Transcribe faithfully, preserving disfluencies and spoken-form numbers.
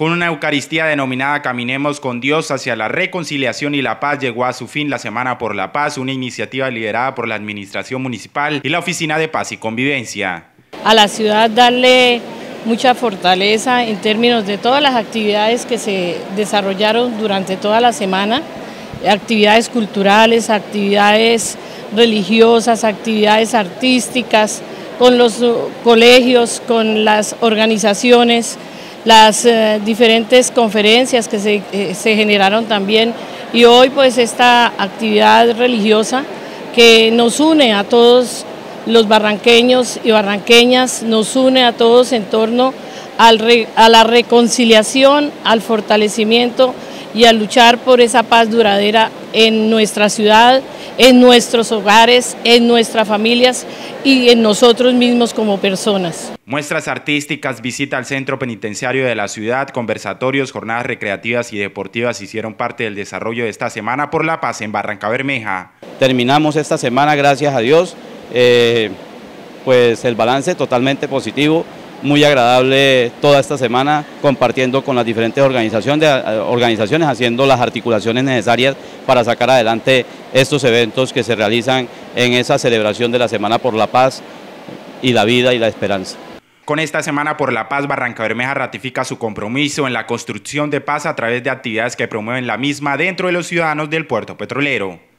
Con una Eucaristía denominada Caminemos con Dios hacia la reconciliación y la paz, llegó a su fin la Semana por la Paz, una iniciativa liderada por la Administración Municipal y la Oficina de Paz y Convivencia. A la ciudad darle mucha fortaleza en términos de todas las actividades que se desarrollaron durante toda la semana, actividades culturales, actividades religiosas, actividades artísticas, con los colegios, con las organizaciones, las eh, diferentes conferencias que se, eh, se generaron también, y hoy pues esta actividad religiosa que nos une a todos los barranqueños y barranqueñas, nos une a todos en torno al re, a la reconciliación, al fortalecimiento y a luchar por esa paz duradera en nuestra ciudad, en nuestros hogares, en nuestras familias y en nosotros mismos como personas. Muestras artísticas, visita al centro penitenciario de la ciudad, conversatorios, jornadas recreativas y deportivas hicieron parte del desarrollo de esta Semana por la Paz en Barrancabermeja. Terminamos esta semana, gracias a Dios, eh, pues el balance totalmente positivo. Muy agradable toda esta semana compartiendo con las diferentes organizaciones, organizaciones, haciendo las articulaciones necesarias para sacar adelante estos eventos que se realizan en esa celebración de la Semana por la Paz y la vida y la esperanza. Con esta Semana por la Paz, Barrancabermeja ratifica su compromiso en la construcción de paz a través de actividades que promueven la misma dentro de los ciudadanos del puerto petrolero.